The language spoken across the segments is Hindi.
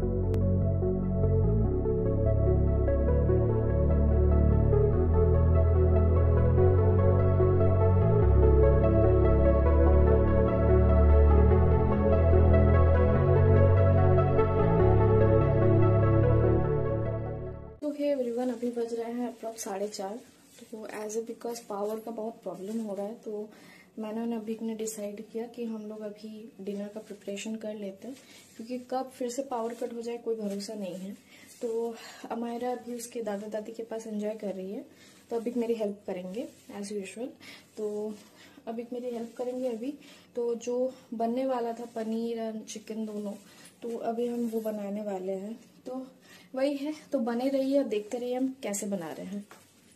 एवरीवन अभी बज रहे हैं अप्रॉक्स 4:30। तो एज ए बिकॉज पावर का बहुत प्रॉब्लम हो रहा है, तो मैंने और अभिक ने डिसाइड किया कि हम लोग अभी डिनर का प्रिपरेशन कर लेते हैं, क्योंकि कब फिर से पावर कट हो जाए कोई भरोसा नहीं है। तो अमायरा अभी उसके दादा दादी के पास एंजॉय कर रही है, तो अभिक मेरी हेल्प करेंगे एज यूजुअल। तो अभिक मेरी हेल्प करेंगे अभी। तो जो बनने वाला था पनीर एंड चिकन दोनों, तो अभी हम वो बनाने वाले हैं। तो वही है, तो बने रहिए, अब देखते रहिए हम कैसे बना रहे हैं।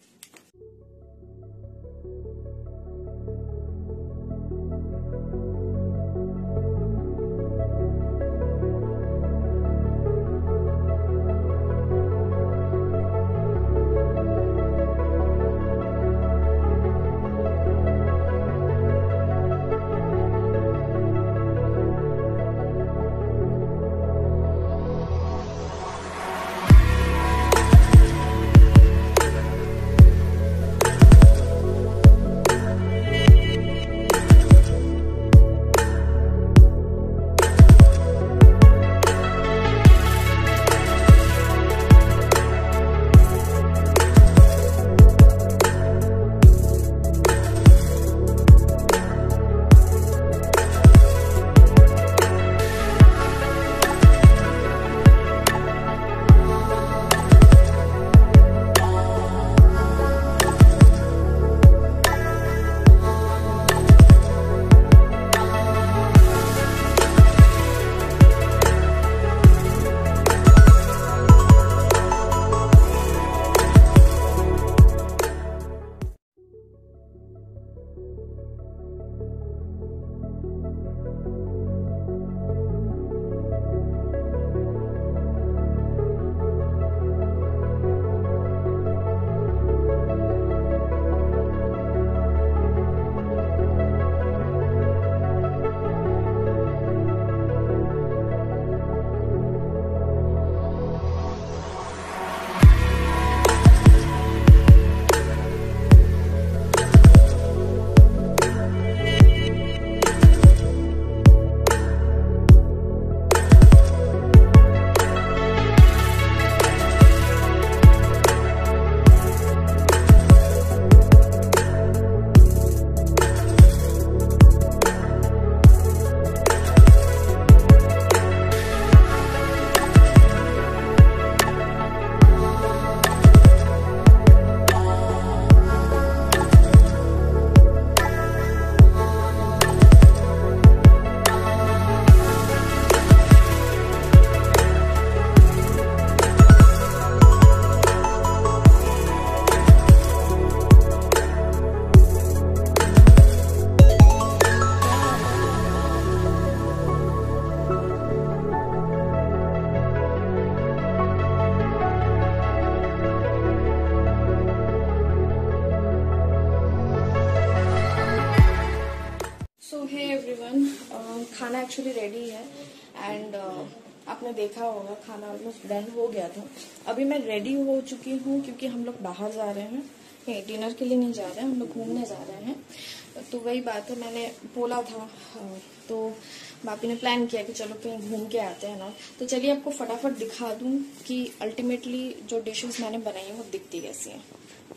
खाना एक्चुअली रेडी है एंड आपने देखा होगा खाना ऑलमोस्ट डन हो गया था। अभी मैं रेडी हो चुकी हूँ क्योंकि हम लोग बाहर जा रहे हैं, डिनर के लिए नहीं जा रहे हैं, हम लोग घूमने जा रहे हैं। तो वही बात है, मैंने बोला था तो बापी ने प्लान किया कि चलो कहीं घूम के आते हैं ना। तो चलिए आपको फटाफट दिखा दूं कि अल्टीमेटली जो डिशेस मैंने बनाई है वो दिखती कैसी है।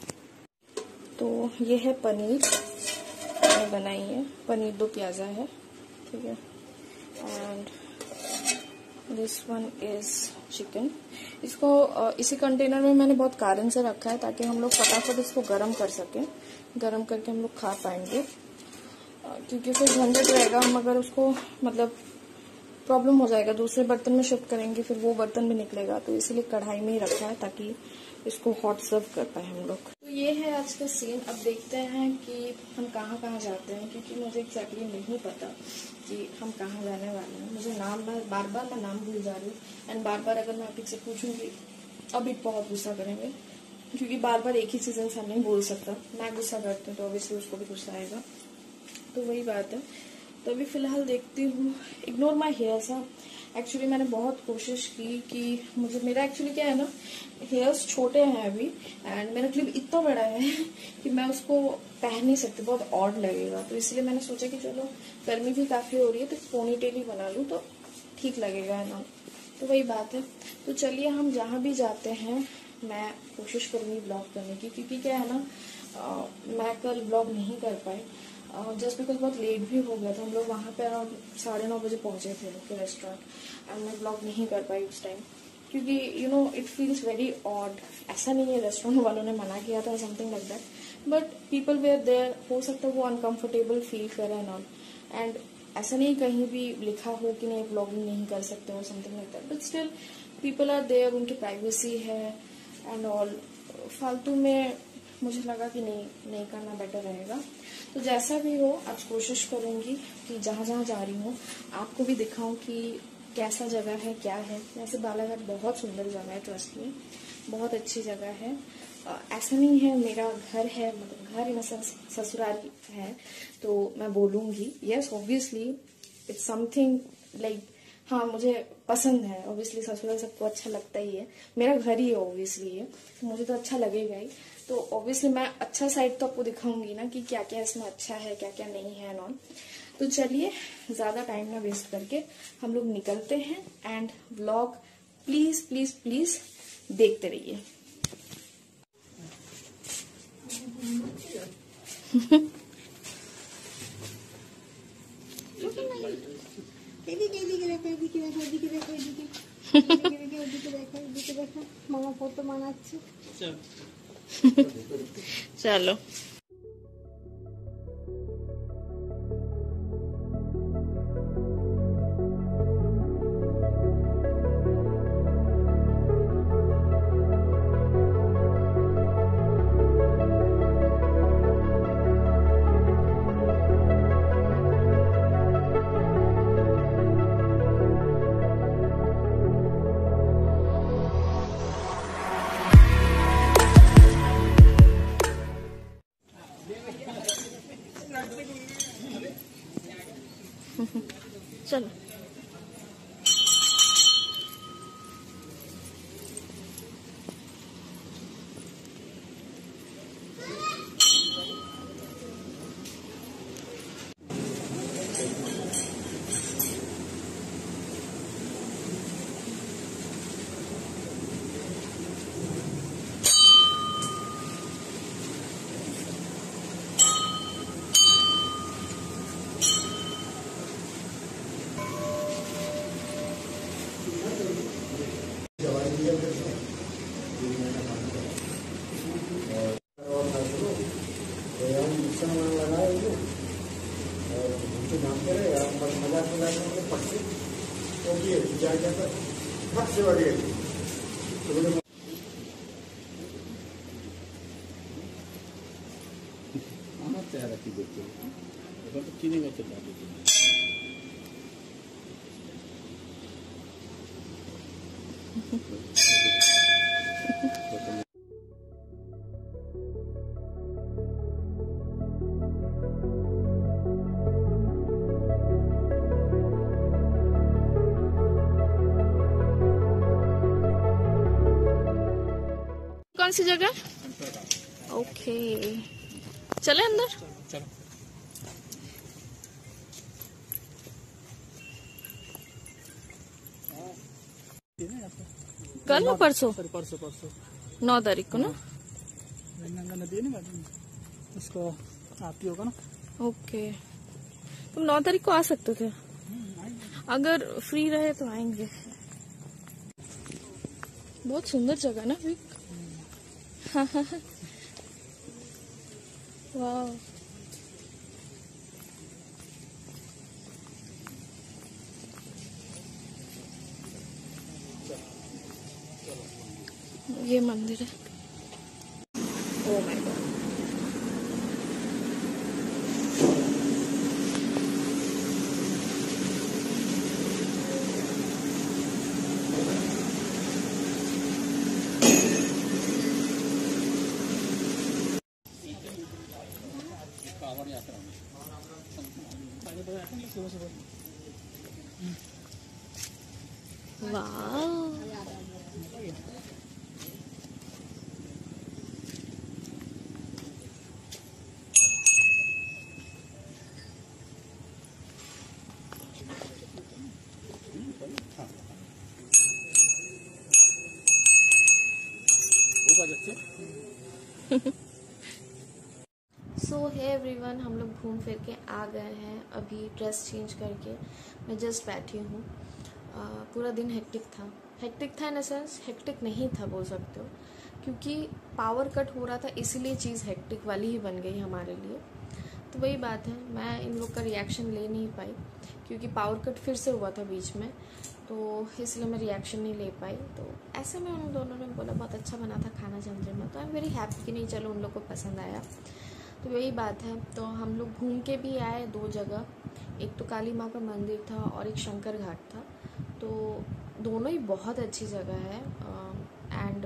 तो ये है पनीर मैंने बनाई है, पनीर 2 प्याजा है, ठीक है। And this one is chicken. इसको इसी कंटेनर में मैंने बहुत कारण से रखा है ताकि हम लोग फटाफट इसको गर्म कर सकें, गर्म करके हम लोग खा पाएंगे, क्योंकि फिर झंझट रहेगा, हम अगर उसको मतलब प्रॉब्लम हो जाएगा, दूसरे बर्तन में शिफ्ट करेंगे फिर वो बर्तन भी निकलेगा, तो इसीलिए कढ़ाई में ही रखा है ताकि इसको हॉट सर्व कर पाए हम लोग। तो ये है आज का सीन। अब देखते हैं कि हम कहाँ कहाँ जाते हैं, क्योंकि मुझे एक्जैक्टली नहीं पता कि हम कहाँ जाने वाले हैं। मुझे नाम बार बार मैं नाम भूल जा रही हूँ, एंड बार बार अगर मैं अभी से पूछूंगी अभी बहुत गुस्सा करेंगे, क्योंकि बार बार एक ही चीज इंसान नहीं बोल सकता। मैं गुस्सा करती हूँ तो ऑब्वियसली उसको भी गुस्सा आएगा, तो वही बात है। तो अभी फिलहाल देखती हूँ। Ignore my hairs. एक्चुअली मैंने बहुत कोशिश की कि मेरा एक्चुअली क्या है ना, हेयर्स छोटे हैं अभी एंड मेरा क्लिप इतना बड़ा है कि मैं उसको पहन नहीं सकती, बहुत ऑड लगेगा। तो इसलिए मैंने सोचा कि चलो गर्मी भी काफी हो रही है तो पोनी टेल ही बना लूँ तो ठीक लगेगा, है ना। तो वही बात है। तो चलिए हम जहाँ भी जाते हैं मैं कोशिश करूंगी ब्लॉग करने की, क्योंकि क्या है ना, मैं कल ब्लॉग नहीं कर पाई जस्ट बिकॉज बहुत लेट भी हो गया था। हम लोग वहाँ पे अराउंड 9:30 बजे पहुंचे थे के रेस्टोरेंट एंड मैं ब्लॉग नहीं कर पाई उस टाइम, क्योंकि you know it feels very odd. ऐसा नहीं है रेस्टोरेंट वालों ने मना किया था something like that, but people were there, हो सकता है वो अनकंफर्टेबल फील करे एंड ऑल। एंड ऐसा नहीं कहीं भी लिखा हो कि नहीं ब्लॉगिंग नहीं कर सकते हो something like that, but still people are there, उनकी प्राइवेसी है एंड ऑल। फालतू में मुझे लगा कि नहीं करना बेटर रहेगा। तो जैसा भी हो आज कोशिश करूंगी कि जहां जहां जा रही हूँ आपको भी दिखाऊं कि कैसा जगह है, क्या है। वैसे बालाघाट बहुत सुंदर जगह है, ट्रस्ट में बहुत अच्छी जगह है। ऐसा नहीं है मेरा घर है, मतलब घर इन ससुराल है तो मैं बोलूंगी yes obviously it's something like, हाँ मुझे पसंद है। ऑब्वियसली ससुराल सबको अच्छा लगता ही है, मेरा घर ही है ऑब्वियसली है तो मुझे तो अच्छा लगेगा ही। तो ऑब्वियसली मैं अच्छा साइड तो आपको दिखाऊंगी ना कि क्या क्या इसमें अच्छा है क्या क्या नहीं है नॉन। तो चलिए ज्यादा टाइम ना वेस्ट करके हम लोग निकलते हैं and vlog please please please देखते रहिए। मामा फोटो मानाচ্ছে चलो चलो कौन सी जगह? ओके चले अंदर। चलो कल ना परसों? परसों 9 तारीख को ना। गंगा नदी है ना बाजू में, उसको आती होगा ना। ओके तुम 9 तारीख को आ सकते थे, अगर फ्री रहे तो आएंगे। बहुत सुंदर जगह ना विक। वाह ये मंदिर है। ओह माय गॉड कावड़ यात्रा में सुबह सुबह। वाह, सो है एवरीवन, हम लोग घूम फिर के आ गए हैं। अभी ड्रेस चेंज करके मैं जस्ट बैठी हूँ। पूरा दिन हेक्टिक था इन द सेंस हेक्टिक नहीं था बोल सकते हो, क्योंकि पावर कट हो रहा था, इसीलिए चीज़ हेक्टिक वाली ही बन गई हमारे लिए। तो वही बात है, मैं इन लोग का रिएक्शन ले नहीं पाई क्योंकि पावर कट फिर से हुआ था बीच में, तो इसलिए मैं रिएक्शन नहीं ले पाई। तो ऐसे में उन दोनों ने बोला बहुत अच्छा बना था खाना चंद्रमा, तो आई एम वेरी हैप्पी कि नहीं चलो उन लोग को पसंद आया। तो वही बात है, तो हम लोग घूम के भी आए 2 जगह, एक तो काली माँ का मंदिर था और एक शंकर घाट था। तो दोनों ही बहुत अच्छी जगह है। एंड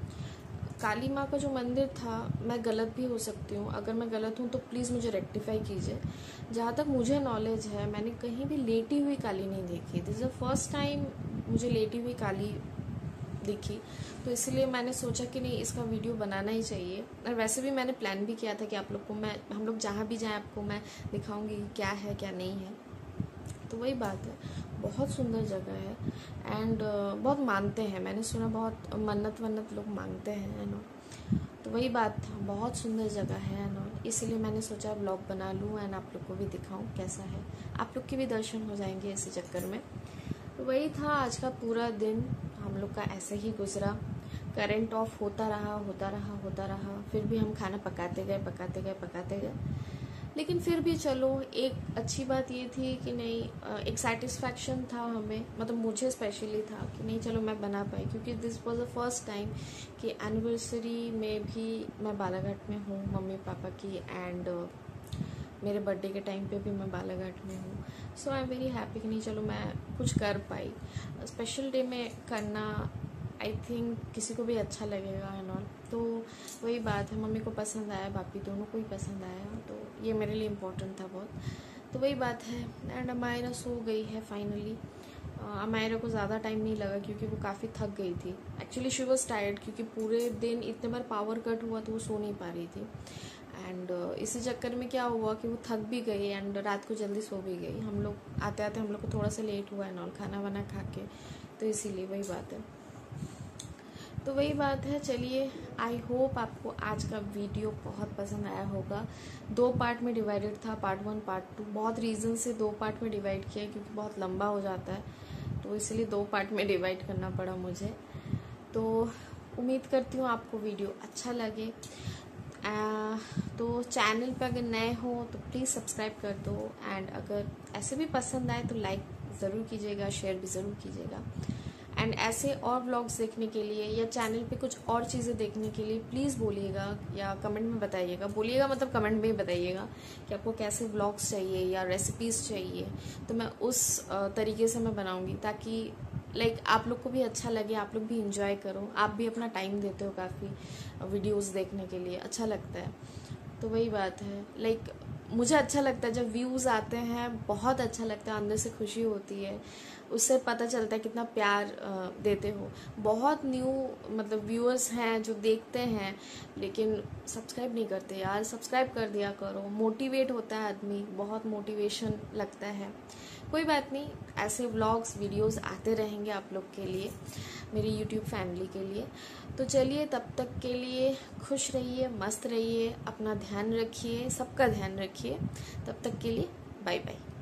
काली माँ का जो मंदिर था, मैं गलत भी हो सकती हूँ, अगर मैं गलत हूँ तो प्लीज़ मुझे रेक्टिफाई कीजिए। जहाँ तक मुझे नॉलेज है, मैंने कहीं भी लेटी हुई काली नहीं देखी। This is the first time मुझे लेटी हुई काली दिखी, तो इसलिए मैंने सोचा कि नहीं, इसका वीडियो बनाना ही चाहिए। और वैसे भी मैंने प्लान भी किया था कि आप लोग को हम लोग जहाँ भी जाएँ आपको मैं दिखाऊंगी क्या है क्या नहीं है। तो वही बात है, बहुत सुंदर जगह है। एंड बहुत मानते हैं, मैंने सुना बहुत मन्नत लोग मांगते हैं, है ना। तो वही बात था, बहुत सुंदर जगह है ना, इसलिए मैंने सोचा ब्लॉग बना लूँ एंड आप लोग को भी दिखाऊं कैसा है। आप लोग के भी दर्शन हो जाएंगे इसी चक्कर में। तो वही था, आज का पूरा दिन हम लोग का ऐसे ही गुजरा। करंट ऑफ होता रहा, फिर भी हम खाना पकाते गए। लेकिन फिर भी चलो, एक अच्छी बात ये थी कि नहीं, एक सेटिस्फैक्शन था हमें, मतलब मुझे स्पेशली था कि नहीं चलो मैं बना पाई, क्योंकि this was the first time कि एनिवर्सरी में भी मैं बालाघाट में हूँ मम्मी पापा की, एंड मेरे बर्थडे के टाइम पे भी मैं बालाघाट में हूँ। So I am very happy कि नहीं चलो मैं कुछ कर पाई। स्पेशल डे में करना आई थिंक किसी को भी अच्छा लगेगा एंड ऑल। तो वही बात है, मम्मी को पसंद आया, बापी दोनों को ही पसंद आया, तो ये मेरे लिए इम्पोर्टेंट था बहुत। तो वही बात है। एंड अमायरा सो गई है फाइनली। अमायरा को ज़्यादा टाइम नहीं लगा क्योंकि वो काफ़ी थक गई थी। एक्चुअली शी वॉज टायर्ड, क्योंकि पूरे दिन इतने बार पावर कट हुआ तो वो सो नहीं पा रही थी। एंड इसी चक्कर में क्या हुआ कि वो थक भी गई एंड रात को जल्दी सो भी गई। हम लोग आते हम लोग को थोड़ा सा लेट हुआ एंड ऑल, खाना वाना खा के, तो इसीलिए वही बात है। तो वही बात है, चलिए आई होप आपको आज का वीडियो बहुत पसंद आया होगा। 2 पार्ट में डिवाइडेड था, पार्ट 1 पार्ट 2। बहुत रीज़न से 2 पार्ट में डिवाइड किया क्योंकि बहुत लंबा हो जाता है, तो इसलिए 2 पार्ट में डिवाइड करना पड़ा मुझे। तो उम्मीद करती हूँ आपको वीडियो अच्छा लगे। तो चैनल पे अगर नए हो तो प्लीज़ सब्सक्राइब कर दो, एंड अगर ऐसे भी पसंद आए तो लाइक ज़रूर कीजिएगा, शेयर भी ज़रूर कीजिएगा। एंड ऐसे और व्लॉग्स देखने के लिए या चैनल पे कुछ और चीज़ें देखने के लिए प्लीज़ बोलिएगा या कमेंट में बताइएगा। बोलिएगा मतलब कमेंट में ही बताइएगा कि आपको कैसे व्लॉग्स चाहिए या रेसिपीज़ चाहिए, तो मैं उस तरीके से मैं बनाऊंगी, ताकि लाइक आप लोग को भी अच्छा लगे, आप लोग भी इंजॉय करो। आप भी अपना टाइम देते हो काफ़ी वीडियोस देखने के लिए, अच्छा लगता है। तो वही बात है, लाइक मुझे अच्छा लगता है जब व्यूज़ आते हैं, बहुत अच्छा लगता है, अंदर से खुशी होती है। उससे पता चलता है कितना प्यार देते हो। बहुत न्यू मतलब व्यूअर्स हैं जो देखते हैं लेकिन सब्सक्राइब नहीं करते यार, सब्सक्राइब कर दिया करो। मोटिवेट होता है आदमी, बहुत मोटिवेशन लगता है। कोई बात नहीं, ऐसे व्लॉग्स वीडियोस आते रहेंगे आप लोग के लिए, मेरी यूट्यूब फैमिली के लिए। तो चलिए, तब तक के लिए खुश रहिए, मस्त रहिए, अपना ध्यान रखिए, सबका ध्यान रखिए। तब तक के लिए बाय बाय।